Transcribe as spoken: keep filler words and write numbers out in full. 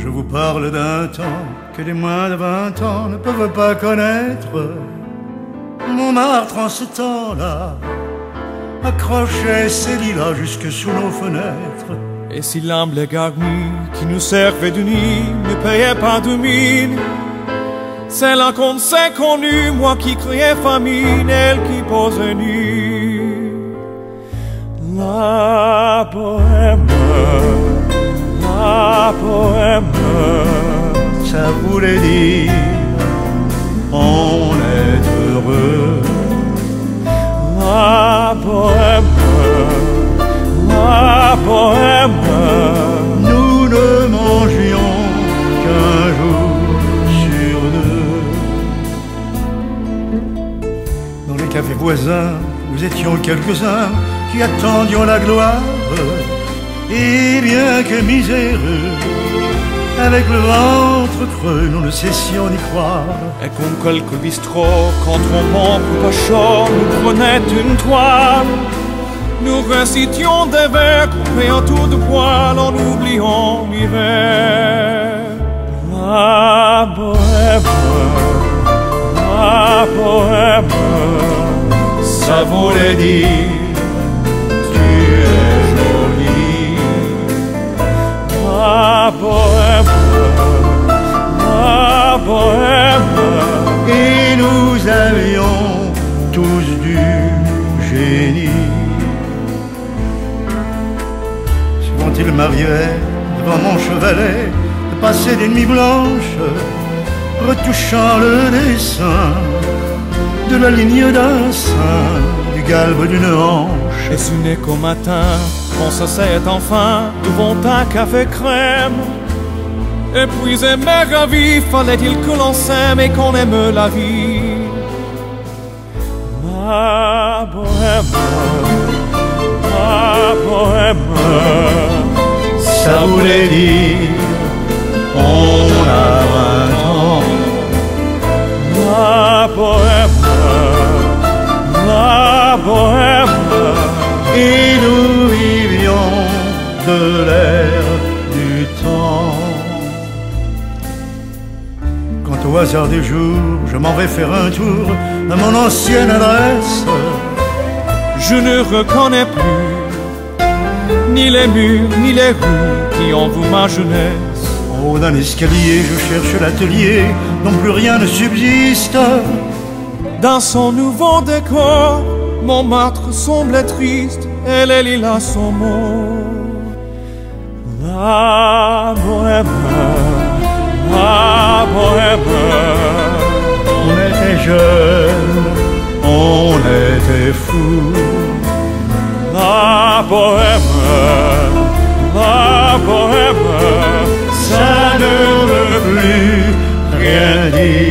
Je vous parle d'un temps que les moins de vingt ans ne peuvent pas connaître. Montmartre en ce temps-là accrochait ses lilas jusque sous nos fenêtres. Et si l'humble garni qui nous servait de nid ne payait pas de mine, c'est là qu'on s'est connu, moi qui criais famine, elle qui posait nue. La bohème, la bohème, ça voulait dire on est heureux. La bohème, la bohème, nous ne mangions qu'un jour sur deux. Dans les cafés voisins, nous étions quelques-uns qui attendions la gloire. Et bien que miséreux, avec le ventre creux, nous ne cessions d'y croire. Et comme quelques bistrots, quand on manque pas chaud, nous prenaient une toile. Nous récitions des vers coupés en tour de poil en oubliant l'hiver. La bohème, la bohème, Ça voulait dire tu es jolie. la bohème, la bohème. Et nous avions tous du génie. Souvent il m'arrivait devant mon chevalet de passer des nuits blanches, retouchant le dessin de la ligne d'un sein, du galbe d'une hanche. Et ce n'est qu'au matin qu'on s'asseyait enfin devant un café crème. Et puis aimer la vie, fallait-il que l'on s'aime et qu'on aime la vie. Ma bohème, ma bohème, Ça voulait dire on a vingt ans. la bohème, la bohème. Et nous vivions de l'air du temps. Quand au hasard des jours, je m'en vais faire un tour à mon ancienne adresse, Je ne reconnais plus ni les murs, ni les rues qui entourent ma jeunesse. en haut d'un escalier, je cherche l'atelier dont plus rien ne subsiste. Dans son nouveau décor, Montmartre semblait triste et les lilas sont morts. La bohème, la bohème, On était jeunes, on était fous. la bohème, la bohème, Ça ne veut plus rien dire.